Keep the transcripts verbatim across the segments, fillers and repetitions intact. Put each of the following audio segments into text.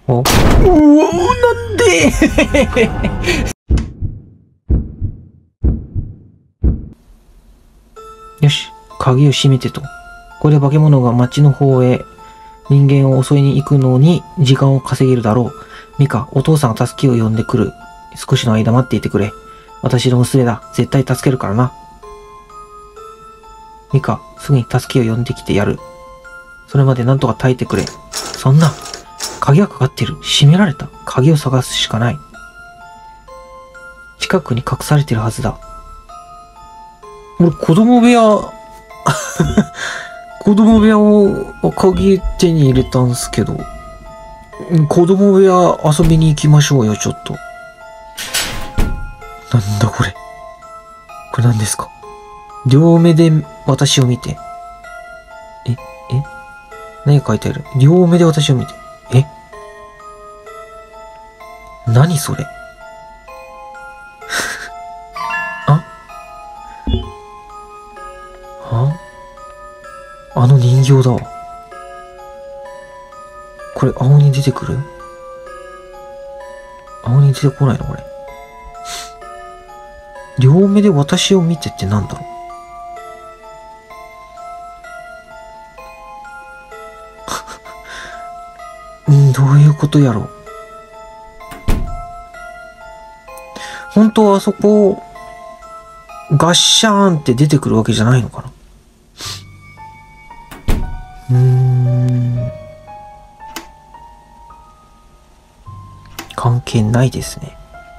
お、うおー、なんでよし、鍵を閉めてと。これで化け物が町の方へ人間を襲いに行くのに時間を稼げるだろう。ミカ、お父さんが助けを呼んでくる。少しの間待っていてくれ。私の娘だ。絶対助けるからな。ミカ、すぐに助けを呼んできてやる。それまでなんとか耐えてくれ。そんな、鍵がかかってる。閉められた。鍵を探すしかない。近くに隠されてるはずだ。俺、子供部屋、子供部屋を鍵手に入れたんすけど、子供部屋遊びに行きましょうよ、ちょっと。なんだこれ。これ何ですか？両目で私を見て。え、え何が書いてある？両目で私を見て。え何それあはあの人形だわ。これ、青に出てくる？青に出てこないのこれ。両目で私を見てってなんだろううん、どういうことやろう。本当はあそこ、ガッシャーンって出てくるわけじゃないのかな。うーん。関係ないですね。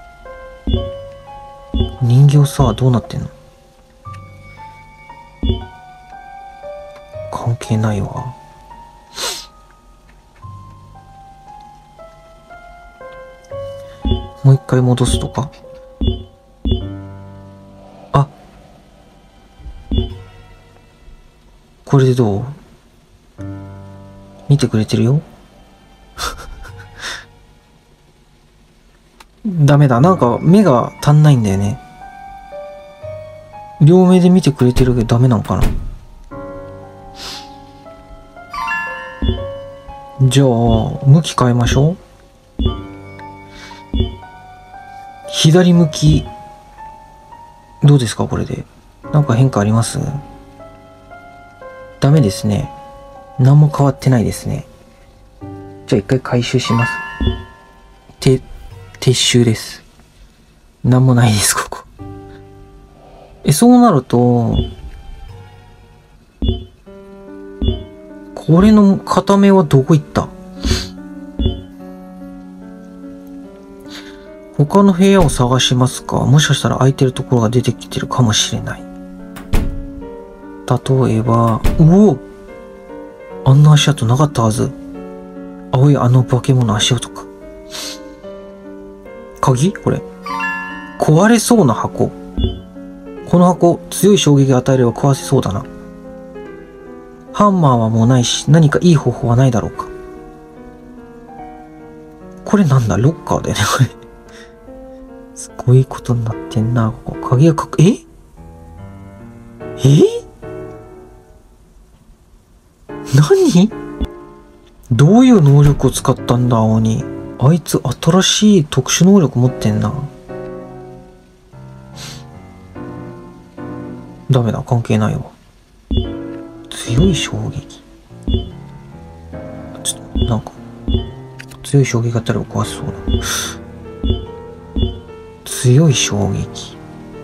人形さ、どうなってんの？関係ないわ。もう一回戻すとか？あ、これでどう？見てくれてるよ。ダメだ。なんか目が足んないんだよね。両目で見てくれてるけどダメなのかな。じゃあ、向き変えましょう。左向き、どうですかこれで。なんか変化あります？ダメですね。何も変わってないですね。じゃあ一回回収します。て、撤収です。何もないです、ここ。え、そうなると、これの片目はどこ行った？他の部屋を探しますか？もしかしたら空いてるところが出てきてるかもしれない。例えば、うお！あんな足跡なかったはず。青いあの化け物足跡か。鍵？これ。壊れそうな箱。この箱、強い衝撃を与えれば壊せそうだな。ハンマーはもうないし、何かいい方法はないだろうか。これなんだ？ロッカーだよね、これ。すごいことになってんな、ここ。鍵がかく、ええ何？どういう能力を使ったんだ、青に。あいつ新しい特殊能力持ってんな。ダメだ、関係ないわ。強い衝撃。ちょっと、なんか、強い衝撃があったら壊せそうだ。強い衝撃。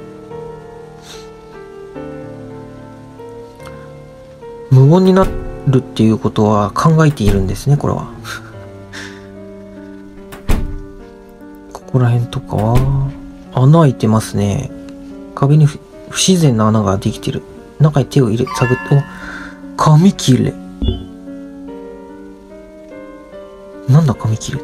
無言になるっていうことは考えているんですね、これは。ここら辺とかは、穴開いてますね。壁に不自然な穴ができてる。中に手を入れ、探って、お、紙切れ。なんだ紙切れ。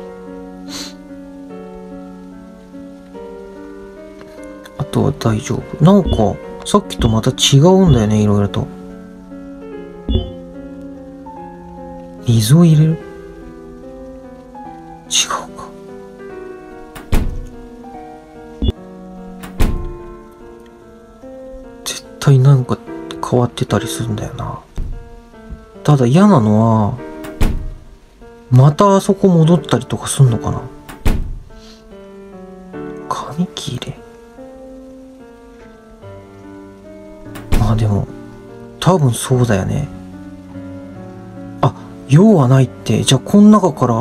あとは大丈夫。なんか、さっきとまた違うんだよね、いろいろと。水を入れる？違うか。絶対なんか変わってたりするんだよな。ただ嫌なのは、 またあそこ戻ったりとかすんのかな。紙切れ。まあでも、多分そうだよね。あ、用はないって。じゃあこの中から、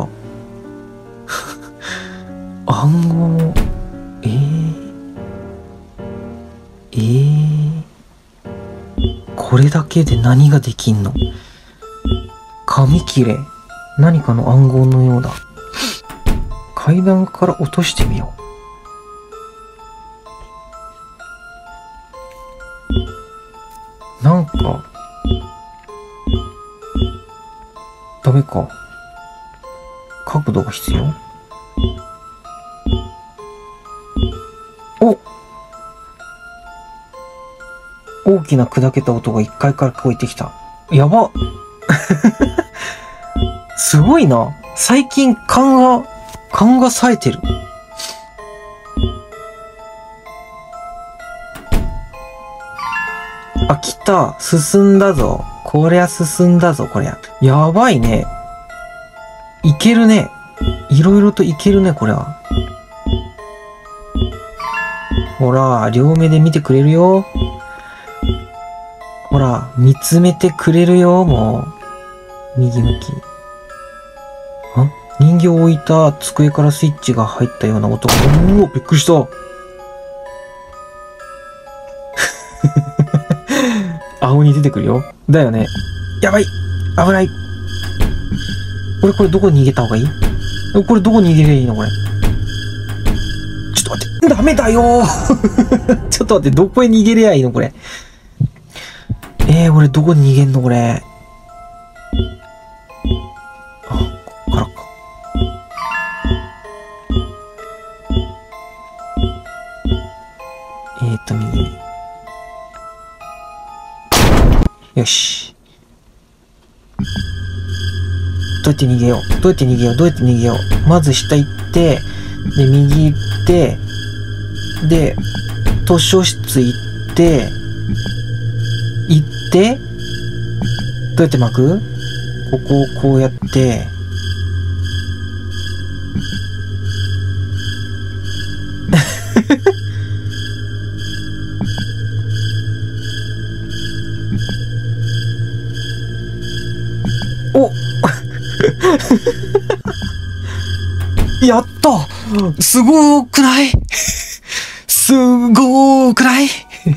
暗号、えー、えー、これだけで何ができんの？紙切れ。何かの暗号のようだ。階段から落としてみよう。なんか、ダメか。角度が必要？お！大きな砕けた音がいっかいから聞こえてきた。やば！すごいな。最近勘が、勘が冴えてる。あ、来た。進んだぞ。こりゃ進んだぞ、こりゃ。やばいね。いけるね。いろいろといけるね、これは。ほら、両目で見てくれるよ。ほら、見つめてくれるよ、もう。右向き。あ？人形を置いた机からスイッチが入ったような音が。うお、びっくりした。青に出てくるよ。だよね。やばい！危ない！これ、これどこに逃げた方がいい？これどこに逃げればいいのこれ。ちょっと待って。ダメだよーちょっと待って。どこへ逃げればいいのこれ。えー、俺どこに逃げんのこれ。あ、こっからか。えーと、右。よし。どうやって逃げよう。どうやって逃げよう。どうやって逃げよう。まず下行って、で、右行って、で、図書室行って、行って、どうやって巻く？ここをこうやって、おやったすごーくないすごーくない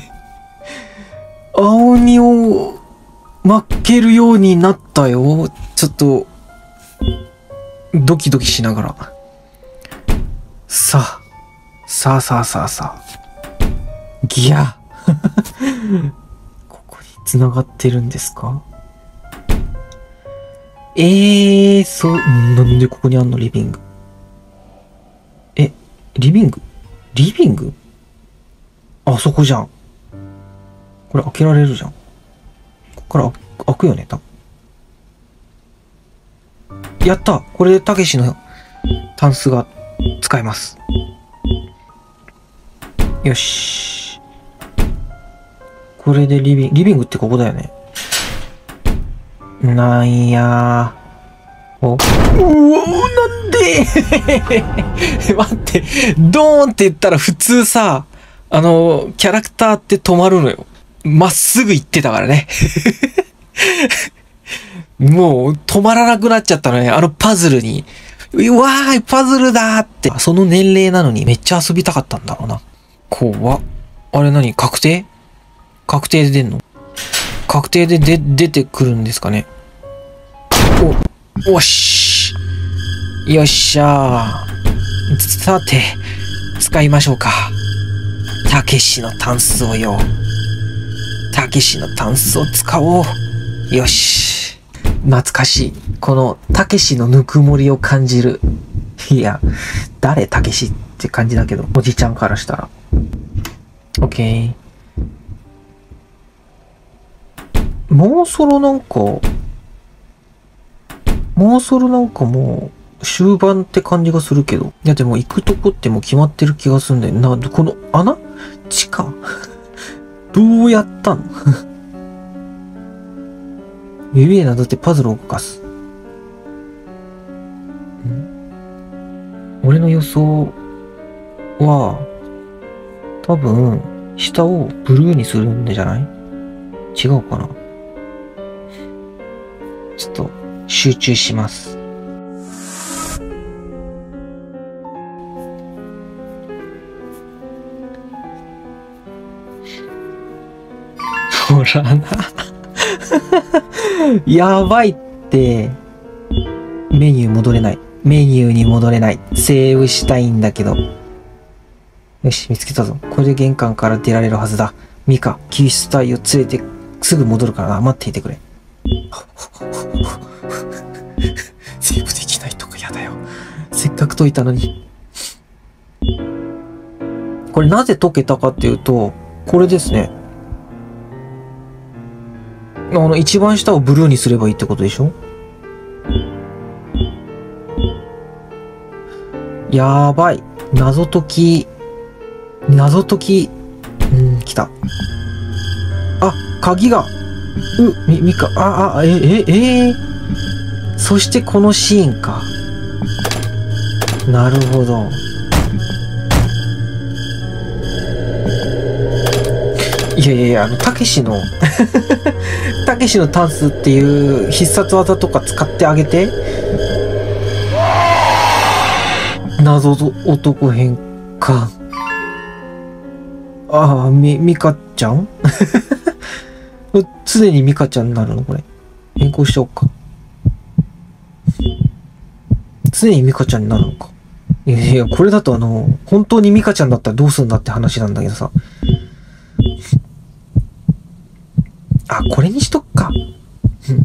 青鬼を負けるようになったよ。ちょっと、ドキドキしながら。さあ、さあさあさあさあ。ギャここに繋がってるんですか？えー、そう、なんでここにあんのリビング。え、リビングリビングあそこじゃん。これ開けられるじゃん。ここから開くよね、多分。やった！これでたけしのタンスが使えます。よし。これでリビング、リビングってここだよね。なんやー。お、うおー、なんで待って、ドーンって言ったら普通さ、あの、キャラクターって止まるのよ。まっすぐ行ってたからね。もう止まらなくなっちゃったのね。あのパズルに。うわーい、パズルだーって。その年齢なのにめっちゃ遊びたかったんだろうな。怖っ。あれ何？確定？確定で出んの？確定でで出てくるんですかね。お、おし。よっしゃー。さて、使いましょうか。たけしのタンスをよ。たけしのタンスを使おう。よし。懐かしい。このたけしのぬくもりを感じる。いや、誰たけしって感じだけど、おじちゃんからしたら。オッケー。もうそろなんか、もうそろなんかもう終盤って感じがするけど。いやでも行くとこってもう決まってる気がするんだよな。この穴？地下どうやったの指でなぞってパズルを動かす。 俺の予想は、多分、下をブルーにするんじゃない？違うかな？ちょっと、集中します。ほらな。やばいって。メニュー戻れない。メニューに戻れない。セーブしたいんだけど。よし、見つけたぞ。これで玄関から出られるはずだ。ミカ、救出隊を連れてすぐ戻るからな。待っていてくれ。セーブできないとかやだよ。せっかく解いたのに。これなぜ解けたかっていうと、これですね。あの、一番下をブルーにすればいいってことでしょ？やばい。謎解き。謎解き。うん、来た。あ、鍵が。う、み、みか、あ、あ、え、え、えー、そしてこのシーンか。なるほど。いやいやいや、あの、たけしの、たけしのタンスっていう必殺技とか使ってあげて。謎男変換。ああ、み、みかちゃん常にみかちゃんになるのこれ。変更しようか。常にみかちゃんになるのか。いやいや、これだとあの、本当にみかちゃんだったらどうするんだって話なんだけどさ。あ、これにしとくか。うん、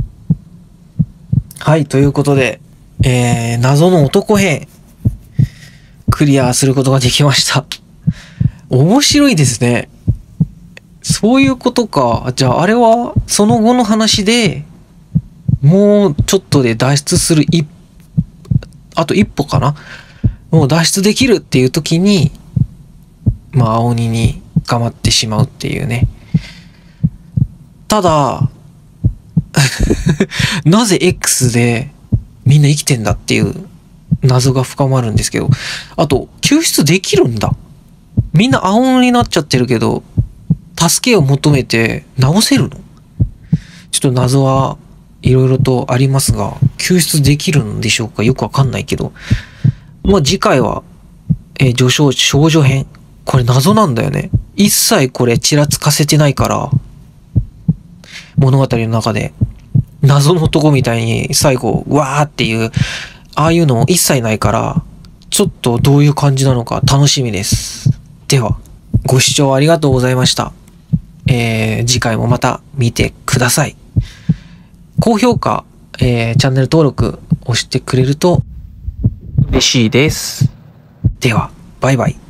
はい、ということで、えー、謎の男編、クリアすることができました。面白いですね。そういうことか。じゃあ、あれは、その後の話で、もうちょっとで脱出する一、あと一歩かな？もう脱出できるっていう時に、まあ、青鬼に捕まってしまうっていうね。ただ、なぜ X でみんな生きてんだっていう謎が深まるんですけど、あと、救出できるんだ。みんな青鬼になっちゃってるけど、助けを求めて直せるの？ちょっと謎はいろいろとありますが、救出できるんでしょうか？よくわかんないけど。まあ、次回は、えー、序章少女編。これ謎なんだよね。一切これちらつかせてないから、物語の中で、謎の男みたいに最後、わーっていう、ああいうのも一切ないから、ちょっとどういう感じなのか楽しみです。では、ご視聴ありがとうございました。えー、次回もまた見てください。高評価、えー、チャンネル登録押してくれると嬉しいです。では、バイバイ。